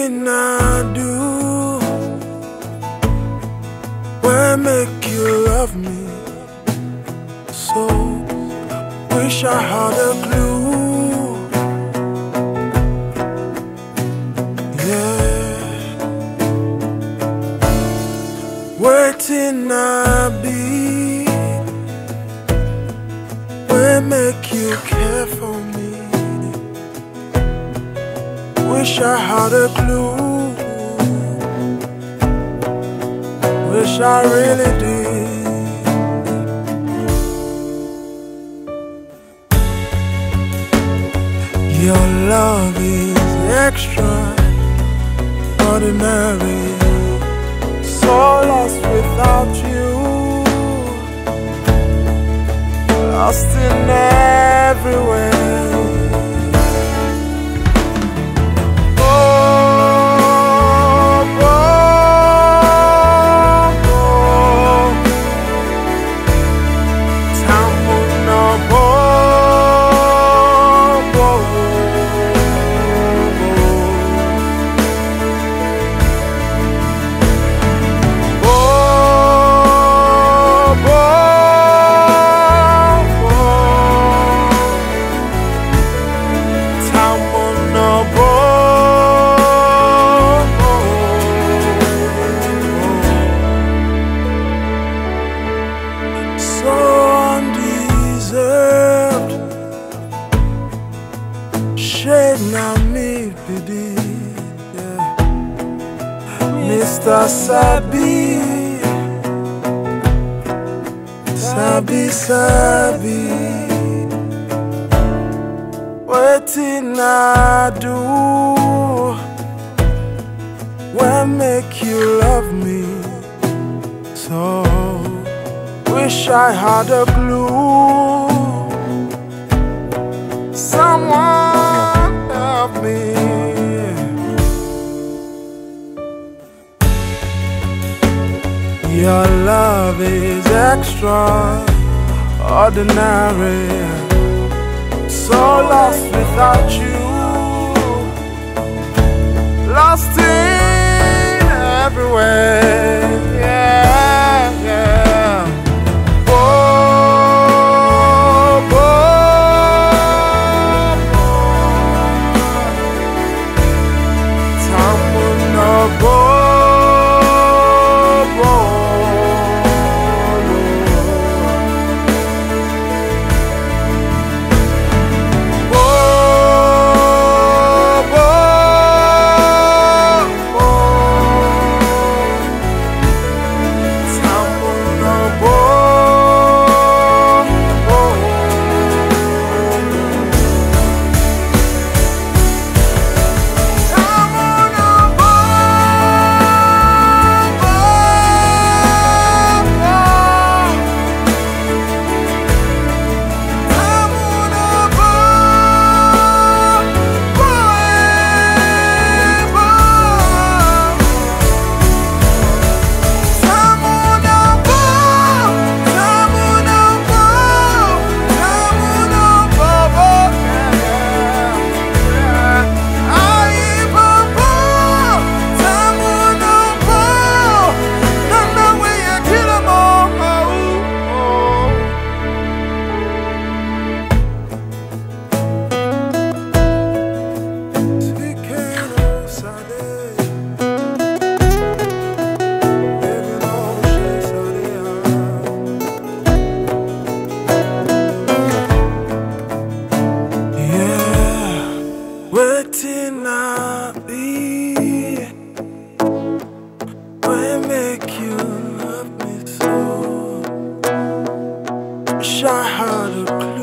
Waiting I do when make you love me so. Wish I had a clue. Yeah. Waiting I be when make you care for me. Wish I had a clue. Wish I really did. Your love is extraordinary. So lost without you, lost in everywhere. So undeserved, shade now me pity, yeah. Mr. Sabi, Sabi, Sabi. Waiting I do when make you love me so. Wish I had a clue. Someone help me. Your love is extraordinary. So lost without you, lost in everywhere. Yeah, yeah. Waiting I be when make you love me so. Wish I had a clue.